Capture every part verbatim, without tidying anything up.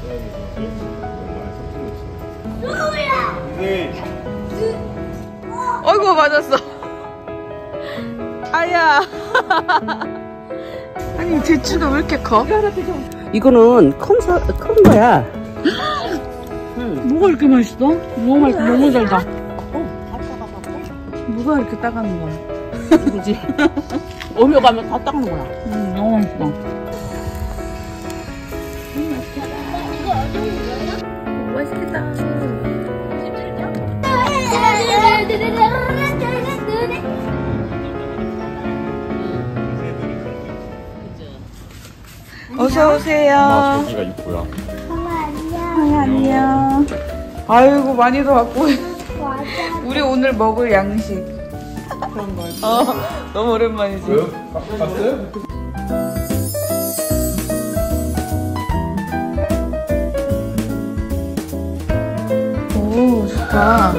네. 어이구 맞았어. 아야. 아니 대추가 왜 이렇게 커? 이거는 큰, 사, 큰 거야. 응. 뭐가 이렇게 맛있어? 너무 맛있어. 너무 달다. 뭐가 이렇게 따가는 거야? 뭐지? 오며 가면 다 닦는 거야. 음, 너무 맛있어. 이거 어려운 거야? 맛있겠다. 어서 오세요. 엄마 저기가 있고요. 엄마 안녕. 아, 안녕. 아이고 많이도 왔고. 맞아. 우리 오늘 먹을 양식 그런 거. 어, 너무 오랜만이지. 왜요? 갔어요? 오 좋다.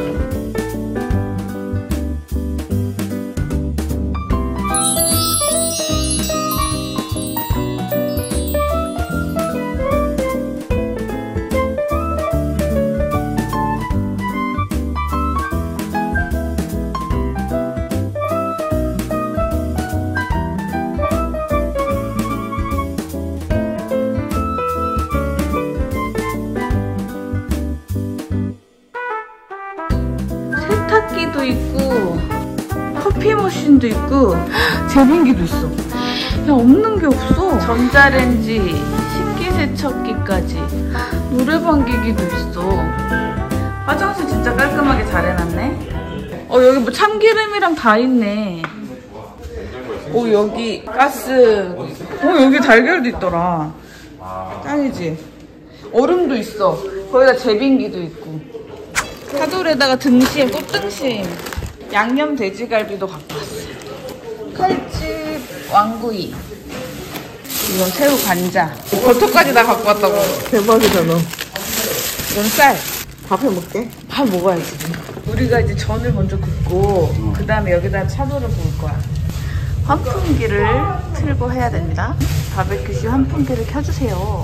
세탁기도 있고 커피 머신도 있고 제빙기도 있어. 야 없는 게 없어. 전자레인지, 식기세척기까지, 노래방기기도 있어. 화장실 진짜 깔끔하게 잘 해놨네. 어 여기 뭐 참기름이랑 다 있네. 오 여기 가스. 어 여기 달걀도 있더라. 짱이지. 얼음도 있어. 거기다 제빙기도 있고. 차돌에다가 등심, 꽃등심, 양념 돼지갈비도 갖고 왔어. 칼집 왕구이. 이건 새우 간장. 버터까지 다 갖고 왔다고. 대박이잖아. 이건 쌀. 밥 해먹게? 밥 먹어야지. 우리가 이제 전을 먼저 굽고 그 다음에 여기다 차돌을 구울 거야. 환풍기를 틀고 해야 됩니다. 바베큐시 환풍기를 켜주세요.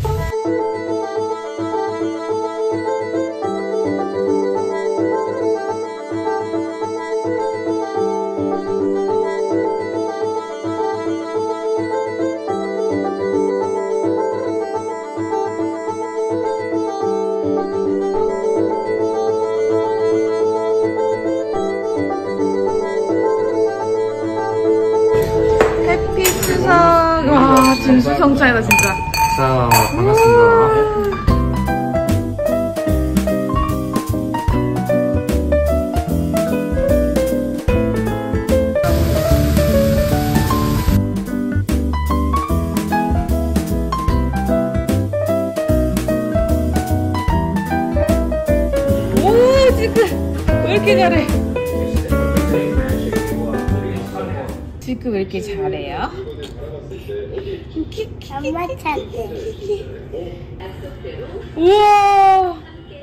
해피 추석. 와 진수성찬이다 진짜. 자, 반갑습니다. 오 지금 왜 이렇게 잘해? 지금 왜 이렇게 잘해요? 엄마 찾대. 우와!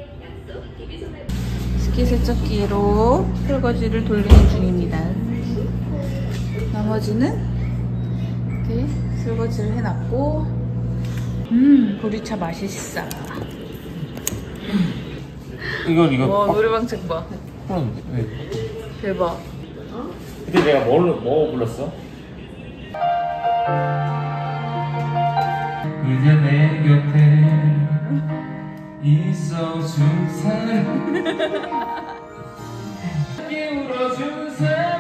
식기세척기로 설거지를 돌리는 중입니다. 나머지는 이렇게 설거지를 해놨고, 음 보리차 맛있어. 이건 이거. 와 노래방 책 봐. 어, 네. 대박. 그때 내가 뭘, 뭐 불렀어? 그대 내 곁에 있어준 사람 함께 울어준 사람